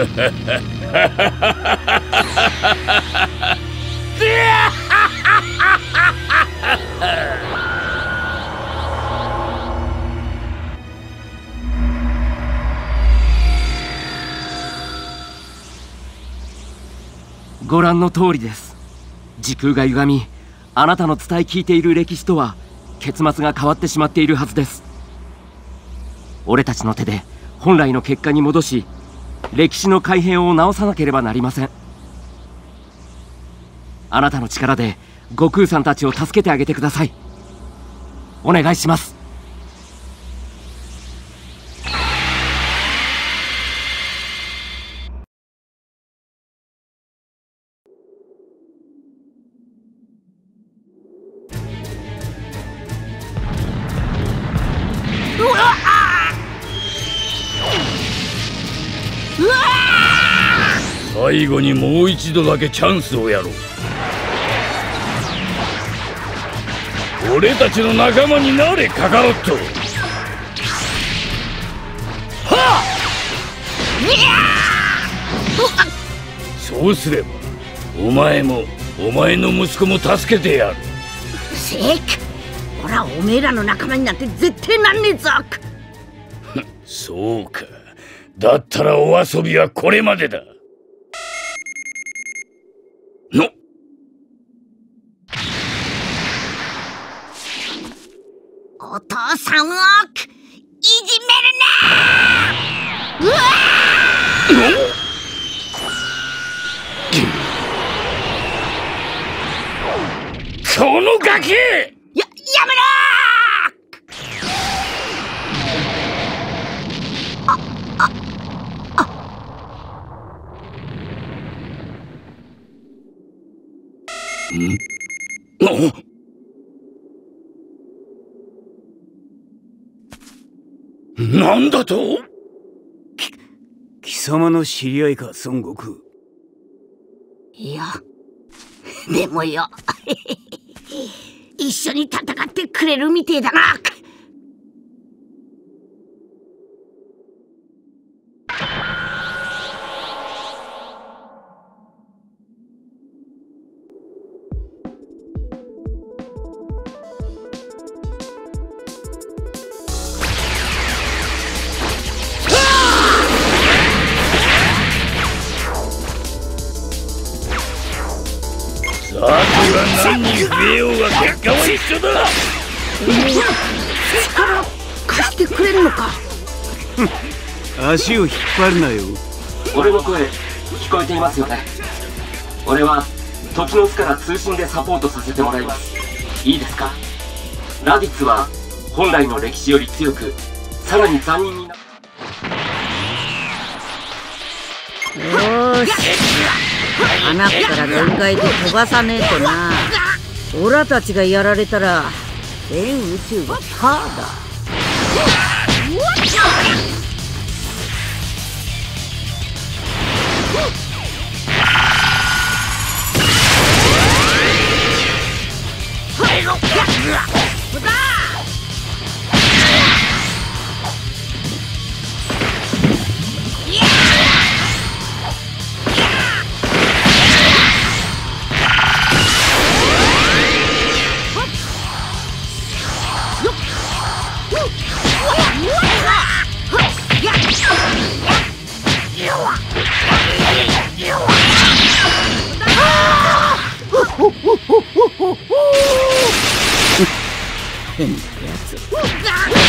ご覧の通りです。時空が歪み、あなたの伝え聞いている歴史とは結末が変わってしまっているはずです。俺たちの手で本来の結果に戻し、歴史の改変を直さなければなりません。あなたの力で悟空さんたちを助けてあげてください。お願いします。 最後にもう一度だけチャンスをやろう。俺たちの仲間になれ、カカロット。はあ！そうすればお前もお前の息子も助けてやる。 せーく、俺はおめえらの仲間になんて絶対なんねえぞ。 そうか。だったらお遊びはこれまでだ。のお父さんをいじめるな。うわこのガキ！ やめろなんだと？ 貴様の知り合いか、孫悟空。 いや、でもよ一緒に戦ってくれるみてえだな。 さては何人増えようが結果は一緒だ。 力貸してくれるのか。 足を引っ張るなよ。 俺の声聞こえていますよね。俺は時の巣から通信でサポートさせてもらいます。いいですか？ラディッツは本来の歴史より強く、さらに残忍にな。 よーし、穴から全開で飛ばさねえとな。オラたちがやられたら全宇宙がパーだ。変なやつ。